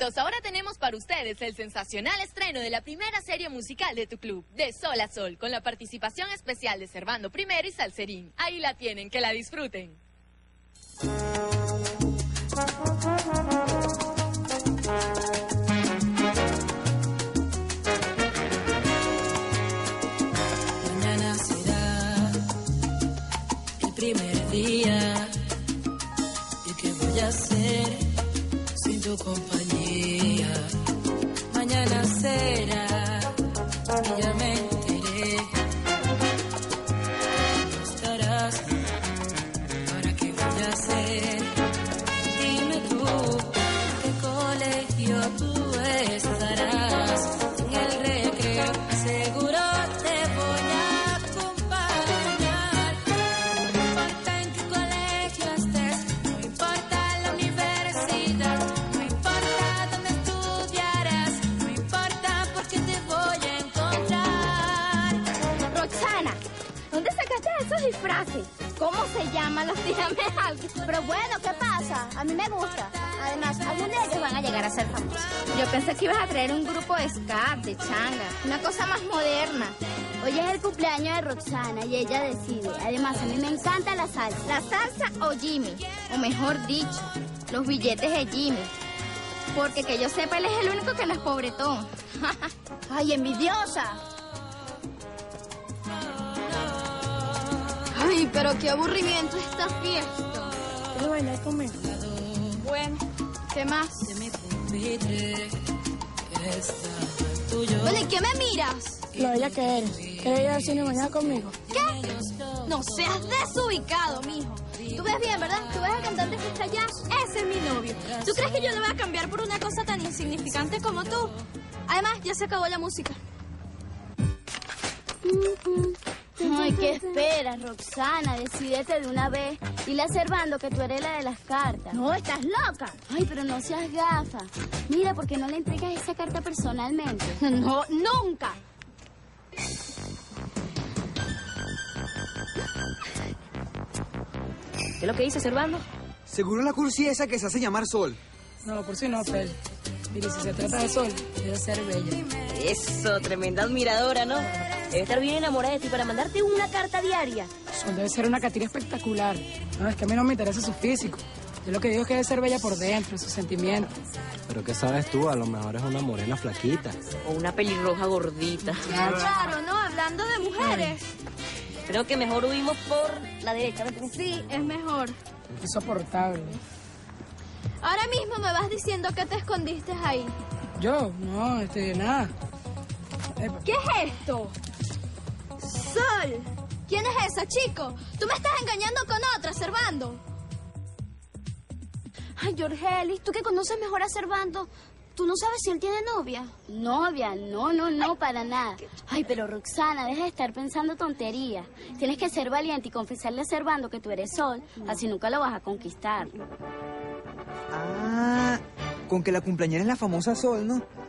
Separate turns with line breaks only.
Adictos, ahora tenemos para ustedes el sensacional estreno de la primera serie musical de tu club, De Sol a Sol, con la participación especial de Servando Primero y Salserín. Ahí la tienen, que la disfruten.
Mañana será el primer día. ¿Y qué voy a hacer sin tu compañía? Mañana será, y ya me enteré. No estarás, ¿para qué voy a hacer? Dime tú, ¿qué colegio tú estarás? En el recreo, seguro te voy a acompañar. No importa en qué colegio estés, no importa la universidad, no importa dónde estudiarás, no importa porque te voy a encontrar.
Roxana, ¿dónde sacaste esos disfraces? ¿Cómo se llaman? Los dígame algo.
Pero bueno, ¿qué pasa? A mí me gusta. Además, algún de ellos van a llegar a ser famosos.
Yo pensé que ibas a traer un grupo de ska, de changa, una cosa más moderna.
Hoy es el cumpleaños de Roxana y ella decide. Además, a mí me encanta la salsa.
¿La salsa o Jimmy? O mejor dicho, los billetes de Jimmy. Porque que yo sepa, él es el único que no es pobretón.
¡Ay, envidiosa!
Ay, pero qué aburrimiento esta fiesta.
¿Quieres bailar conmigo?
Bueno, ¿qué más?
Bueno, ¿y qué me miras?
Lo bella que eres. ¿Quieres ir al cine mañana conmigo?
¿Qué? No seas desubicado, mijo. Tú ves bien, ¿verdad? Tú ves al cantante que está allá. Ese es mi novio. ¿Tú crees que yo le voy a cambiar por una cosa tan insignificante como tú? Además, ya se acabó la música.
Ay, ¿qué esperas, Roxana? Decídete de una vez. Dile a Servando que tú eres la de las cartas.
No, estás loca.
Ay, pero no seas gafa. Mira, ¿por qué no le entregas esa carta personalmente?
No, nunca.
¿Qué es lo que dice Servando?
Seguro la cursi esa que se hace llamar Sol.
No, por si no, Fel. Mire, si se trata de Sol, debe ser bella.
Eso, tremenda admiradora, ¿no? Debe estar bien enamorada de ti para mandarte una carta diaria.
Sol debe ser una catira espectacular. No, es que a mí no me interesa su físico. Yo lo que digo es que debe ser bella por dentro, sus sentimientos.
Pero ¿qué sabes tú? A lo mejor es una morena flaquita.
O una pelirroja gordita.
Claro, ¿no? Hablando de mujeres.
Creo que mejor huimos por la derecha, ¿no?
Sí, es mejor.
Insoportable.
Ahora mismo me vas diciendo que te escondiste ahí.
Yo, no, nada.
¿Qué es esto? Sol. ¿Quién es esa, chico? Tú me estás engañando con otra, Servando.
Ay, Jorgelis, tú que conoces mejor a Servando, ¿tú no sabes si él tiene novia? Novia, no, para nada. Ay, pero Roxana, deja de estar pensando tonterías. Tienes que ser valiente y confesarle a Servando que tú eres Sol, así nunca lo vas a conquistar.
Ah, con que la cumpleañera es la famosa Sol, ¿no?